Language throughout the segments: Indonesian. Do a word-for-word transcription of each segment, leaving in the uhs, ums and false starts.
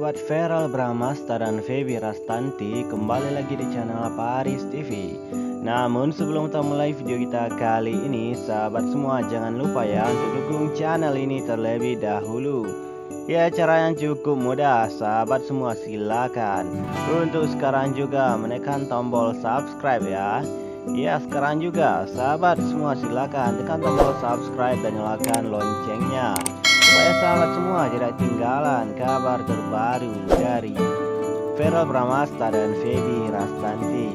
sahabat Feral Bramasta dan Feby Rastanti, kembali lagi di channel Paris T V. Namun sebelum kita mulai video kita kali ini, sahabat semua jangan lupa ya untuk dukung channel ini terlebih dahulu. Ya, cara yang cukup mudah, sahabat semua silakan untuk sekarang juga menekan tombol subscribe ya. Ya, sekarang juga sahabat semua silakan tekan tombol subscribe dan nyalakan loncengnya, supaya sahabat semua tidak ketinggalan kabar terbaru dari Feral Bramasta dan Feby Rastanti.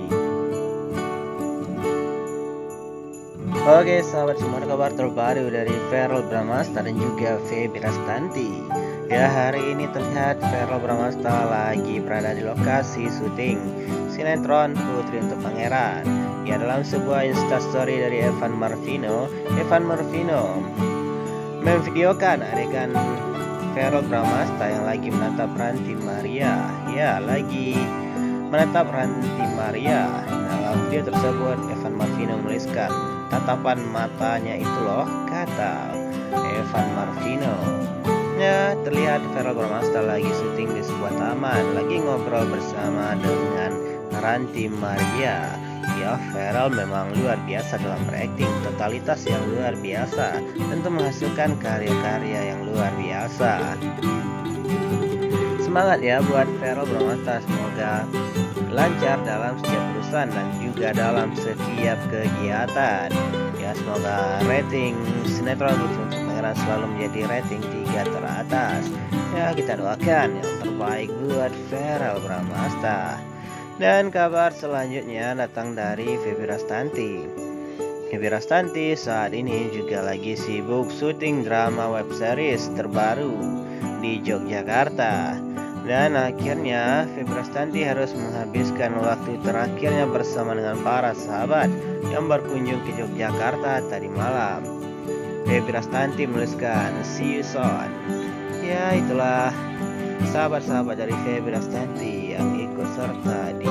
Oke sahabat semua, kabar terbaru dari Feral Bramasta dan juga Feby Rastanti. Ya, hari ini terlihat Feral Bramasta lagi berada di lokasi syuting sinetron Putri Untuk Pangeran. Ya, dalam sebuah instastory dari Evan Marvino, Evan Marvino memvideokan adegan Feral Bramasta yang lagi menatap Ranti Maria. Ya, lagi menatap Ranti Maria. Dalam video tersebut Evan Marvino menuliskan, tatapan matanya itu loh, kata Evan Marvino. Ya, terlihat Feral Bramasta lagi syuting di sebuah taman, lagi ngobrol bersama dengan Ranti Maria. Ya, Feral memang luar biasa dalam berakting, totalitas yang luar biasa, tentu menghasilkan karya-karya yang luar biasa. Semangat ya buat Feral Bramasta, semoga lancar dalam setiap urusan dan juga dalam setiap kegiatan. Ya, semoga rating sinetron Putri Untuk Pangeran selalu menjadi rating tiga teratas. Ya, kita doakan yang terbaik buat Feral Bramasta. Dan kabar selanjutnya datang dari Feby Rastanti. Feby Rastanti saat ini juga lagi sibuk syuting drama web series terbaru di Yogyakarta. Dan akhirnya Feby Rastanti harus menghabiskan waktu terakhirnya bersama dengan para sahabat yang berkunjung ke Yogyakarta tadi malam. Feby Rastanti menuliskan, "See you soon." Ya, itulah sahabat-sahabat dari Feby Rastanti yang ikut serta di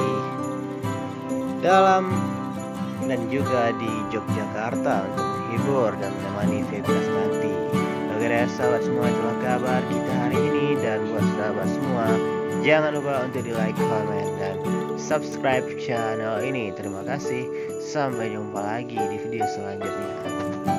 dalam dan juga di Yogyakarta untuk menghibur dan menemani Feby Rastanti. Oke deh sahabat semua, itulah kabar kita hari ini. Dan buat sahabat semua, jangan lupa untuk di like, comment, dan subscribe channel ini. Terima kasih, sampai jumpa lagi di video selanjutnya.